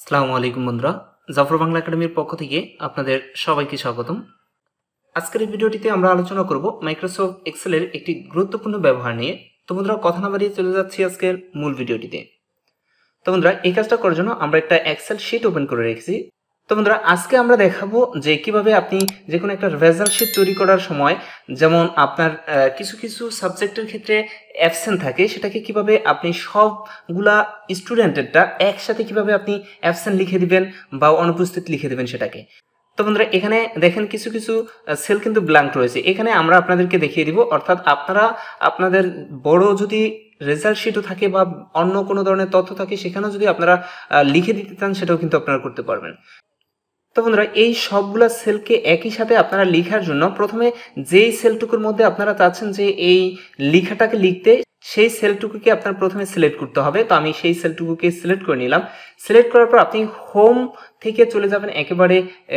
আসসালামু আলাইকুম বন্ধুরা, জাফর বাংলা একাডেমির পক্ষ থেকে আপনাদের সবাইকে স্বাগতম। আজকের এই ভিডিওটিতে আমরা আলোচনা করব মাইক্রোসফট এক্সেলের একটি গুরুত্বপূর্ণ ব্যবহার নিয়ে। তো বন্ধুরা, কথা না বাড়িয়ে চলে যাচ্ছি আজকের মূল ভিডিওটিতে। তো বন্ধুরা, এই কাজটা করার জন্য আমরা একটা এক্সেল শিট ওপেন করে রেখেছি। তো বন্ধুরা, আজকে আমরা দেখাবো যে কিভাবে আপনি যে কোনো একটা রেজাল্ট শিট তৈরি করার সময়, যেমন আপনার কিছু কিছু সাবজেক্টের ক্ষেত্রে অ্যাবসেন্ট থাকে, সেটাকে কিভাবে আপনি সবগুলা স্টুডেন্টেরটা একসাথে কিভাবে আপনি অ্যাবসেন্ট লিখে দিবেন বা অনুপস্থিত লিখে দিবেন সেটাকে। তো বন্ধুরা, এখানে দেখেন কিছু কিছু সেল কিন্তু ব্ল্যাঙ্ক রয়েছে। এখানে আমরা আপনাদেরকে দেখিয়ে দিব, অর্থাৎ আপনারা আপনাদের বড় যদি রেজাল্ট শিটও থাকে বা অন্য কোনো ধরনের তথ্য থাকে, সেখানেও যদি আপনারা লিখে দিতে চান সেটাও কিন্তু আপনারা করতে পারবেন। তো বন্ধুরা, এই সবগুলা সেলকে একই সাথে আপনারা লেখার জন্য প্রথমে যেই সেলটুকুর মধ্যে আপনারা চাচ্ছেন যে এই লেখাটাকে লিখতে, সেই সেলটুকুকে আপনার প্রথমে সিলেক্ট করতে হবে। তো আমি সেই সেলটুকুকে সিলেক্ট করে নিলাম। সিলেক্ট করার পর আপনি হোম থেকে চলে যাবেন একেবারে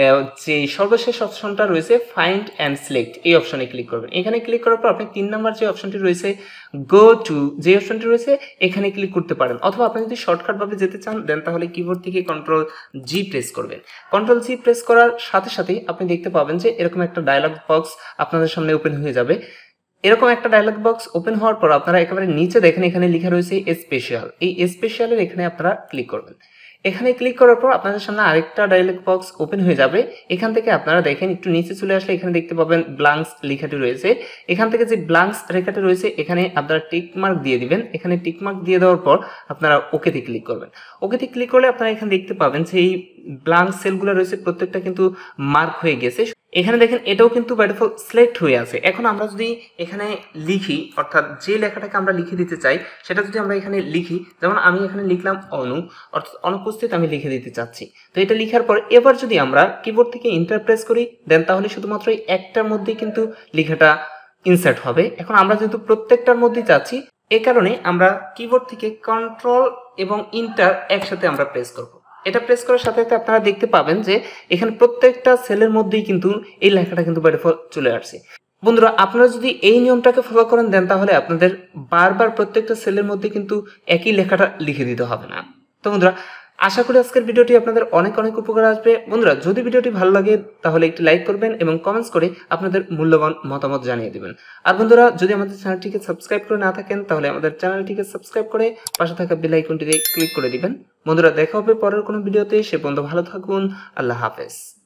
যে সর্বশেষ অপশনটা রয়েছে ফাইন্ড অ্যান্ড সিলেক্ট, এই অপশনে ক্লিক করবেন। এখানে ক্লিক করার পর আপনি 3 নম্বর যে অপশনটি রয়েছে গো টু, যে অপশনটি রয়েছে এখানে ক্লিক করতে পারেন। অথবা আপনি যদি শর্টকাট ভাবে যেতে চান দেন তাহলে কিবোর্ড থেকে কন্ট্রোল জি প্রেস করবেন। কন্ট্রোল জি প্রেস করার সাথে সাথেই আপনি দেখতে পাবেন যে এরকম একটা ডায়লগ বক্স আপনাদের সামনে ওপেন হয়ে যাবে। এরকম একটা ডায়লগ বক্স ওপেন হওয়ার পর আপনারা একেবারে নিচে দেখেন এখানে লেখা রয়েছে স্পেশাল। এই স্পেশালের এখানে আপনারা ক্লিক করবেন। এখানে ক্লিক করার পর আপনাদের সামনে আরেকটা ডায়লগ বক্স ওপেন হয়ে যাবে। এখান থেকে আপনারা দেখেন একটু নিচে চলে আসলে এখানে দেখতে পাবেন ব্ল্যাঙ্কস লেখাটি রয়েছে। এখান থেকে যে ব্ল্যাঙ্কস লেখাটি রয়েছে এখানে আপনারা টিক মার্ক দিয়ে দিবেন। এখানে টিক মার্ক দিয়ে দেওয়ার পর আপনারা ওকেতে ক্লিক করবেন। ওকেতে ক্লিক করলে আপনারা এখানে দেখতে পাবেন যে এই ব্ল্যাঙ্ক সেলগুলো রয়েছে প্রত্যেকটা কিন্তু মার্ক হয়ে গেছে। এখানে দেখেন এটাও কিন্তু বাই ডিফল্ট সিলেক্ট হয়ে আছে। এখন আমরা যদি এখানে লিখি, অর্থাৎ যে লেখাটাকে আমরা লিখে দিতে চাই সেটা যদি আমরা এখানে লিখি, যেমন আমি এখানে লিখলাম অনু, অর্থাৎ অনুপস্থিত আমি লিখে দিতে চাচ্ছি। তো এটা লিখার পর এবার যদি আমরা কিবোর্ড থেকে এন্টার প্রেস করি দেন তাহলে শুধুমাত্র এই একটার মধ্যেই কিন্তু লেখাটা ইনসার্ট হবে। এখন আমরা যেহেতু প্রত্যেকটার মধ্যেই চাচ্ছি, এই কারণে আমরা কিবোর্ড থেকে কন্ট্রোল এবং ইন্টার একসাথে আমরা প্রেস করব। এটা প্রেস করার সাথে সাথে আপনারা দেখতে পাবেন যে এখানে প্রত্যেকটা সেলের মধ্যেই কিন্তু এই লেখাটা কিন্তু বাই ডিফল্ট চলে আসছে। বন্ধুরা, আপনারা যদি এই নিয়মটাকে ফলো করেন দেন তাহলে আপনাদের বারবার প্রত্যেকটা সেলের মধ্যে কিন্তু একই লেখাটা লিখে দিতে হবে না। তো বন্ধুরা, আশা করি আজকের ভিডিওটি আপনাদের অনেক অনেক উপকার আসবে। বন্ধুরা, যদি ভিডিওটি ভালো লাগে তাহলে একটি লাইক করবেন এবং কমেন্টস করে আপনাদের মূল্যবান মতামত জানিয়ে দিবেন। আর বন্ধুরা, যদি আমাদের চ্যানেলটিকে সাবস্ক্রাইব করে না থাকেন তাহলে আমাদের চ্যানেলটিকে সাবস্ক্রাইব করে পাশে থাকা বেল আইকনটিতে ক্লিক করে দিবেন। বন্ধুরা, দেখা হবে পরের কোনো ভিডিওতে। সে পর্যন্ত ভালো থাকুন। আল্লাহ হাফেজ।